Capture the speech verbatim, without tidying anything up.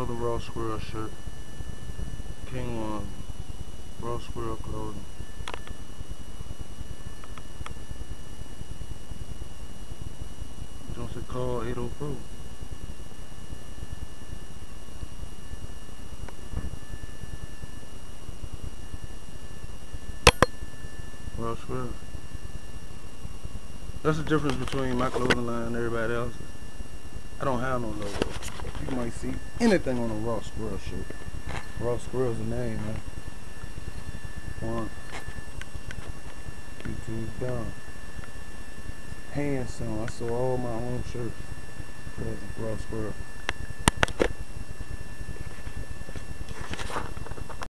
Another Raw Squirrel shirt. King One. Raw Squirrel clothing. Jones call eight oh four. Raw Squirrel. That's the difference between my clothing line and everybody else's. I don't have no logo. You might see anything on a Raw Squirrel shirt. Raw Squirrel's the name, man. One. YouTube down. Hand sewn. I sew all my own shirts. Raw Squirrel.